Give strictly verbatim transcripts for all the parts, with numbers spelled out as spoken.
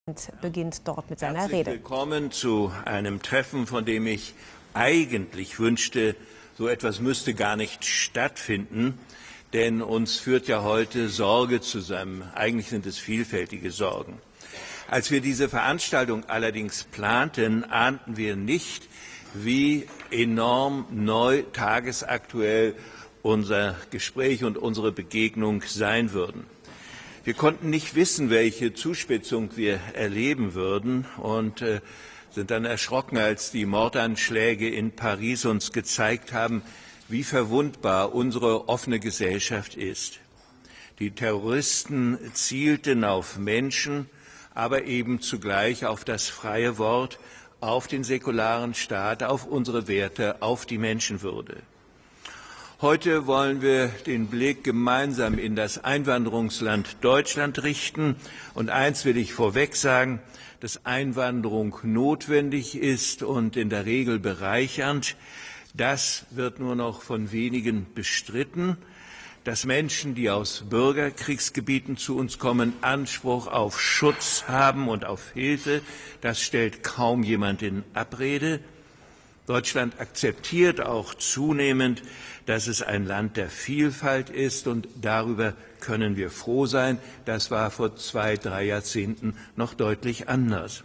beginnt dort mit seiner Herzlich Rede. Willkommen zu einem Treffen, von dem ich eigentlich wünschte, so etwas müsste gar nicht stattfinden, denn uns führt ja heute Sorge zusammen. Eigentlich sind es vielfältige Sorgen. Als wir diese Veranstaltung allerdings planten, ahnten wir nicht, wie enorm neu tagesaktuell unser Gespräch und unsere Begegnung sein würden. Wir konnten nicht wissen, welche Zuspitzung wir erleben würden und äh, sind dann erschrocken, als die Mordanschläge in Paris uns gezeigt haben, wie verwundbar unsere offene Gesellschaft ist. Die Terroristen zielten auf Menschen, aber eben zugleich auf das freie Wort, auf den säkularen Staat, auf unsere Werte, auf die Menschenwürde. Heute wollen wir den Blick gemeinsam in das Einwanderungsland Deutschland richten. Und eins will ich vorweg sagen, dass Einwanderung notwendig ist und in der Regel bereichernd. Das wird nur noch von wenigen bestritten. Dass Menschen, die aus Bürgerkriegsgebieten zu uns kommen, Anspruch auf Schutz haben und auf Hilfe, das stellt kaum jemand in Abrede. Deutschland akzeptiert auch zunehmend, dass es ein Land der Vielfalt ist, und darüber können wir froh sein. Das war vor zwei, drei Jahrzehnten noch deutlich anders.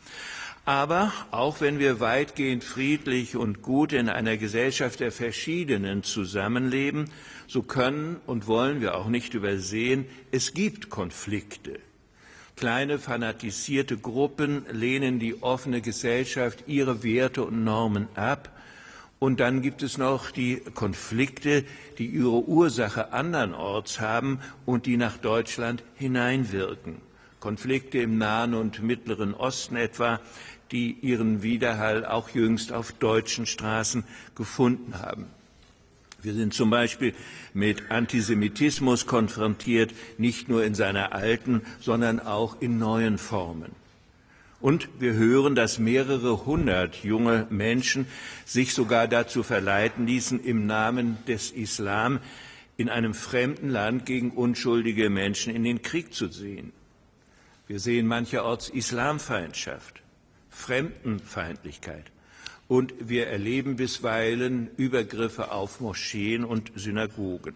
Aber auch wenn wir weitgehend friedlich und gut in einer Gesellschaft der Verschiedenen zusammenleben, so können und wollen wir auch nicht übersehen, es gibt Konflikte. Kleine fanatisierte Gruppen lehnen die offene Gesellschaft, ihre Werte und Normen ab. Und dann gibt es noch die Konflikte, die ihre Ursache andernorts haben und die nach Deutschland hineinwirken. Konflikte im Nahen und Mittleren Osten etwa, die ihren Widerhall auch jüngst auf deutschen Straßen gefunden haben. Wir sind zum Beispiel mit Antisemitismus konfrontiert, nicht nur in seiner alten, sondern auch in neuen Formen. Und wir hören, dass mehrere hundert junge Menschen sich sogar dazu verleiten ließen, im Namen des Islam in einem fremden Land gegen unschuldige Menschen in den Krieg zu ziehen. Wir sehen mancherorts Islamfeindschaft, Fremdenfeindlichkeit. Und wir erleben bisweilen Übergriffe auf Moscheen und Synagogen.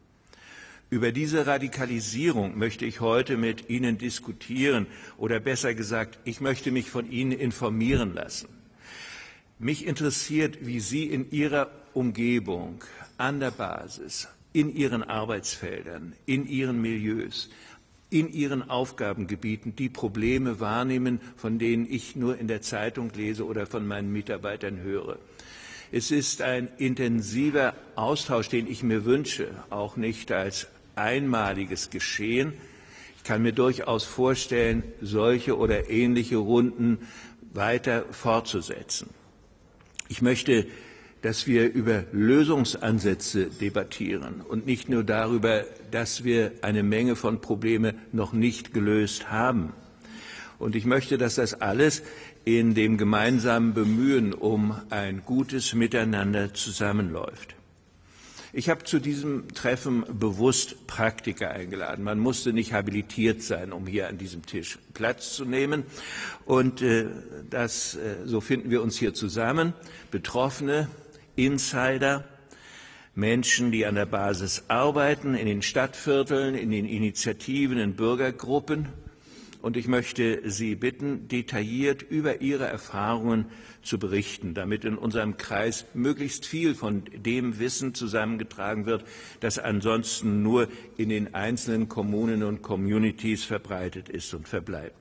Über diese Radikalisierung möchte ich heute mit Ihnen diskutieren, oder besser gesagt, ich möchte mich von Ihnen informieren lassen. Mich interessiert, wie Sie in Ihrer Umgebung, an der Basis, in Ihren Arbeitsfeldern, in Ihren Milieus, in Ihren Aufgabengebieten die Probleme wahrnehmen, von denen ich nur in der Zeitung lese oder von meinen Mitarbeitern höre. Es ist ein intensiver Austausch, den ich mir wünsche, auch nicht als einmaliges Geschehen. Ich kann mir durchaus vorstellen, solche oder ähnliche Runden weiter fortzusetzen. Ich möchte, dass wir über Lösungsansätze debattieren und nicht nur darüber, dass wir eine Menge von Problemen noch nicht gelöst haben. Und ich möchte, dass das alles in dem gemeinsamen Bemühen um ein gutes Miteinander zusammenläuft. Ich habe zu diesem Treffen bewusst Praktiker eingeladen. Man musste nicht habilitiert sein, um hier an diesem Tisch Platz zu nehmen. Und äh, das, äh, so finden wir uns hier zusammen, Betroffene, Insider, Menschen, die an der Basis arbeiten, in den Stadtvierteln, in den Initiativen, in Bürgergruppen. Und ich möchte Sie bitten, detailliert über Ihre Erfahrungen zu berichten, damit in unserem Kreis möglichst viel von dem Wissen zusammengetragen wird, das ansonsten nur in den einzelnen Kommunen und Communities verbreitet ist und verbleibt.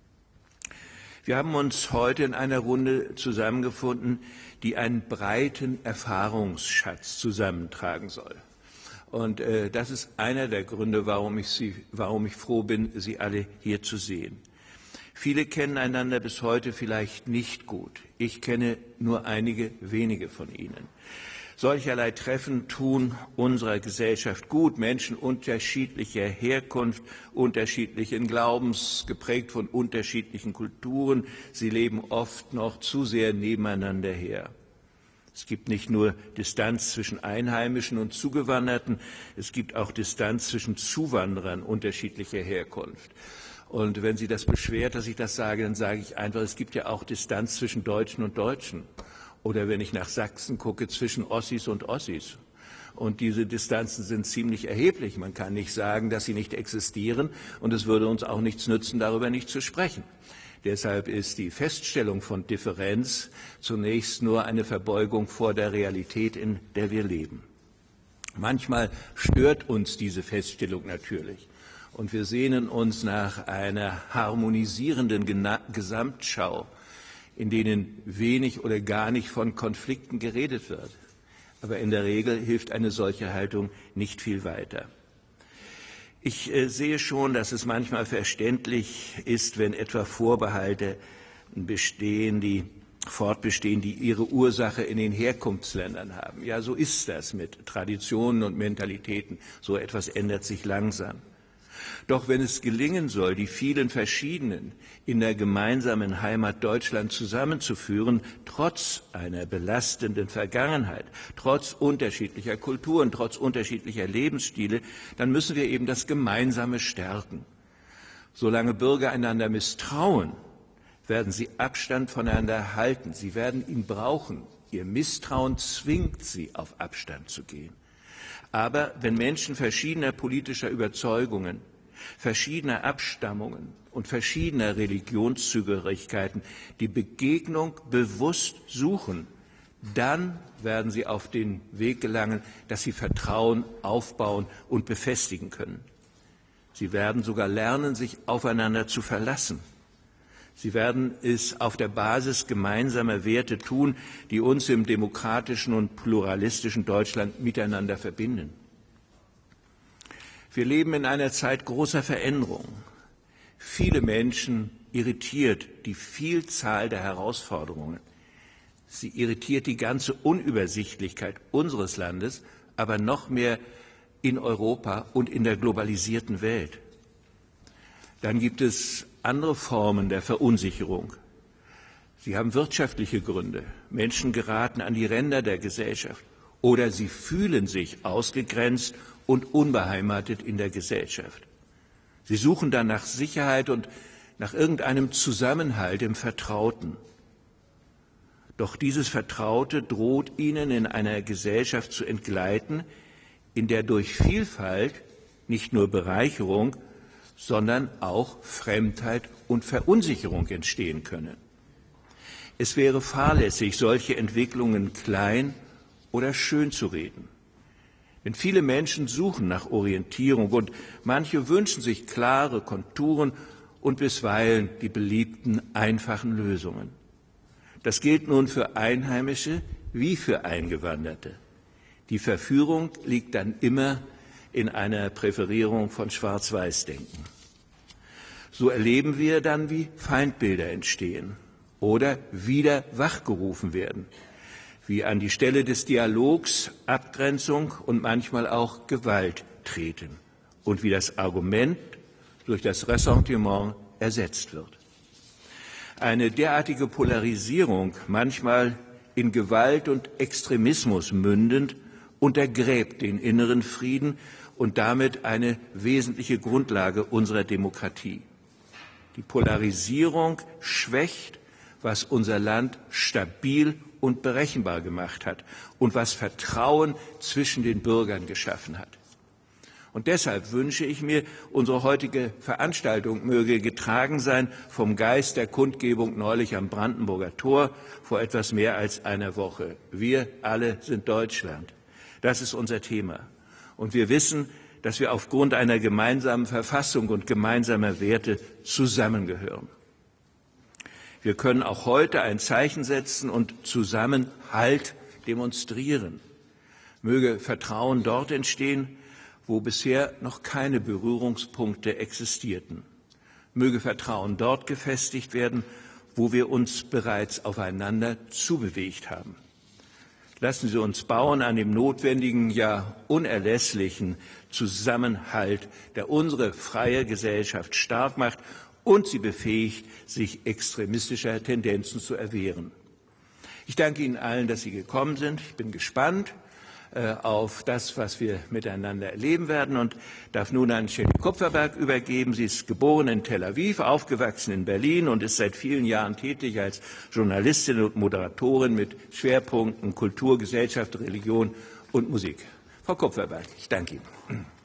Wir haben uns heute in einer Runde zusammengefunden, die einen breiten Erfahrungsschatz zusammentragen soll. Und äh, das ist einer der Gründe, warum ich, Sie, warum ich froh bin, Sie alle hier zu sehen. Viele kennen einander bis heute vielleicht nicht gut. Ich kenne nur einige wenige von Ihnen. Solcherlei Treffen tun unserer Gesellschaft gut. Menschen unterschiedlicher Herkunft, unterschiedlichen Glaubens, geprägt von unterschiedlichen Kulturen. Sie leben oft noch zu sehr nebeneinander her. Es gibt nicht nur Distanz zwischen Einheimischen und Zugewanderten, es gibt auch Distanz zwischen Zuwanderern unterschiedlicher Herkunft. Und wenn Sie das beschwert, dass ich das sage, dann sage ich einfach, es gibt ja auch Distanz zwischen Deutschen und Deutschen. Oder wenn ich nach Sachsen gucke, zwischen Ossis und Ossis. Und diese Distanzen sind ziemlich erheblich. Man kann nicht sagen, dass sie nicht existieren. Und es würde uns auch nichts nützen, darüber nicht zu sprechen. Deshalb ist die Feststellung von Differenz zunächst nur eine Verbeugung vor der Realität, in der wir leben. Manchmal stört uns diese Feststellung natürlich. Und wir sehnen uns nach einer harmonisierenden Gesamtschau, in denen wenig oder gar nicht von Konflikten geredet wird. Aber in der Regel hilft eine solche Haltung nicht viel weiter. Ich äh, sehe schon, dass es manchmal verständlich ist, wenn etwa Vorbehalte bestehen, die fortbestehen, die ihre Ursache in den Herkunftsländern haben. Ja, so ist das mit Traditionen und Mentalitäten. So etwas ändert sich langsam. Doch wenn es gelingen soll, die vielen verschiedenen in der gemeinsamen Heimat Deutschland zusammenzuführen, trotz einer belastenden Vergangenheit, trotz unterschiedlicher Kulturen, trotz unterschiedlicher Lebensstile, dann müssen wir eben das Gemeinsame stärken. Solange Bürger einander misstrauen, werden sie Abstand voneinander halten. Sie werden ihn brauchen. Ihr Misstrauen zwingt sie, auf Abstand zu gehen. Aber wenn Menschen verschiedener politischer Überzeugungen, verschiedener Abstammungen und verschiedener Religionszugehörigkeiten die Begegnung bewusst suchen, dann werden sie auf den Weg gelangen, dass sie Vertrauen aufbauen und befestigen können. Sie werden sogar lernen, sich aufeinander zu verlassen. Sie werden es auf der Basis gemeinsamer Werte tun, die uns im demokratischen und pluralistischen Deutschland miteinander verbinden. Wir leben in einer Zeit großer Veränderung. Viele Menschen irritiert die Vielzahl der Herausforderungen. Sie irritiert die ganze Unübersichtlichkeit unseres Landes, aber noch mehr in Europa und in der globalisierten Welt. Dann gibt es andere Formen der Verunsicherung. Sie haben wirtschaftliche Gründe. Menschen geraten an die Ränder der Gesellschaft oder sie fühlen sich ausgegrenzt und unbeheimatet in der Gesellschaft. Sie suchen dann nach Sicherheit und nach irgendeinem Zusammenhalt im Vertrauten. Doch dieses Vertraute droht ihnen in einer Gesellschaft zu entgleiten, in der durch Vielfalt nicht nur Bereicherung, sondern auch Fremdheit und Verunsicherung entstehen können. Es wäre fahrlässig, solche Entwicklungen klein oder schön zu reden. Denn viele Menschen suchen nach Orientierung und manche wünschen sich klare Konturen und bisweilen die beliebten einfachen Lösungen. Das gilt nun für Einheimische wie für Eingewanderte. Die Verführung liegt dann immer in einer Präferierung von Schwarz-Weiß-Denken. So erleben wir dann, wie Feindbilder entstehen oder wieder wachgerufen werden, wie an die Stelle des Dialogs Abgrenzung und manchmal auch Gewalt treten und wie das Argument durch das Ressentiment ersetzt wird. Eine derartige Polarisierung, manchmal in Gewalt und Extremismus mündend, untergräbt den inneren Frieden und damit eine wesentliche Grundlage unserer Demokratie. Die Polarisierung schwächt, was unser Land stabil und berechenbar gemacht hat und was Vertrauen zwischen den Bürgern geschaffen hat. Und deshalb wünsche ich mir, unsere heutige Veranstaltung möge getragen sein vom Geist der Kundgebung neulich am Brandenburger Tor vor etwas mehr als einer Woche. Wir alle sind Deutschland. Das ist unser Thema. Und wir wissen, dass wir aufgrund einer gemeinsamen Verfassung und gemeinsamer Werte zusammengehören. Wir können auch heute ein Zeichen setzen und Zusammenhalt demonstrieren. Möge Vertrauen dort entstehen, wo bisher noch keine Berührungspunkte existierten. Möge Vertrauen dort gefestigt werden, wo wir uns bereits aufeinander zubewegt haben. Lassen Sie uns bauen an dem notwendigen, ja unerlässlichen Zusammenhalt, der unsere freie Gesellschaft stark macht und sie befähigt, sich extremistischer Tendenzen zu erwehren. Ich danke Ihnen allen, dass Sie gekommen sind. Ich bin gespannt, auf das, was wir miteinander erleben werden, und darf nun an Shelley Kupferberg übergeben. Sie ist geboren in Tel Aviv, aufgewachsen in Berlin und ist seit vielen Jahren tätig als Journalistin und Moderatorin mit Schwerpunkten Kultur, Gesellschaft, Religion und Musik. Frau Kupferberg, ich danke Ihnen.